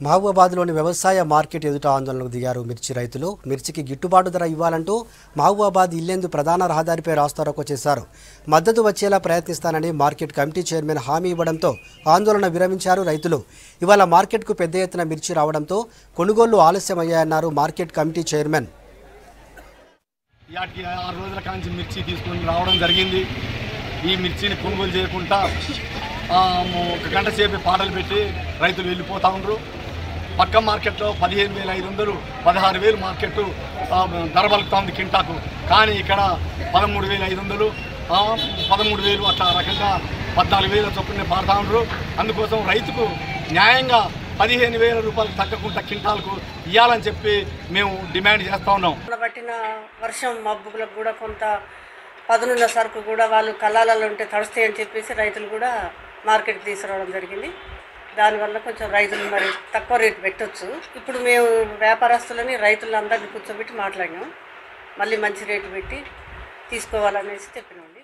మహబూబాబాద్లోని వ్యవసాయ మార్కెట్ ఎదుట ఆందోళనకు దిగారు మిర్చి రైతులు. మిర్చికి గిట్టుబాటు ధర ఇవ్వాలంటూ మహబూబాబాద్ ఇల్లెందు ప్రధాన రహదారిపై రాస్తారోకో చేశారు. మద్దతు వచ్చేలా ప్రయత్నిస్తానని మార్కెట్ కమిటీ చైర్మన్ హామీ ఇవ్వడంతో ఆందోళన విరమించారు రైతులు. ఇవాళ మార్కెట్కు పెద్ద ఎత్తున మిర్చి రావడంతో కొనుగోళ్లు ఆలస్యమయ్యాయన్నారు మార్కెట్ కమిటీ చైర్మన్. 6 రోజుల కాంచి మిర్చి తీసుకొని రావడం జరిగింది. ఈ మిర్చిని కొనుగోలు చేయకుండా ఒక గంట సేపు పాటలు పెట్టి రైతులు వెళ్ళిపోతూ ఉన్నారు. పక్క మార్కెట్లో 15,500 16,000 మార్కెట్ ధర పలుకుతుంది కింటాకు. కానీ ఇక్కడ 13,500 13,000 అట్లా రకంగా 14,000 చొప్పున పాడుతూ ఉన్నారు. అందుకోసం రైతుకు న్యాయంగా 15,000 రూపాయలు తగ్గకుండా కింటాలకు ఇవ్వాలని చెప్పి మేము డిమాండ్ చేస్తూ ఉన్నాం. పట్టిన వర్షం మబ్బులకు కూడా కొంత పదునున్న సరుకు కూడా వాళ్ళు కళ్ళాలలో ఉంటే తడుస్తాయని చెప్పేసి రైతులు కూడా మార్కెట్కి తీసుకురావడం జరిగింది. దానివల్ల కొంచెం రైతులు మరి తక్కువ రేటు పెట్టవచ్చు. ఇప్పుడు మేము వ్యాపారస్తులని రైతులందరినీ కూర్చోబెట్టి మాట్లాడినాం. మళ్ళీ మంచి రేటు పెట్టి తీసుకోవాలనేసి చెప్పినాం.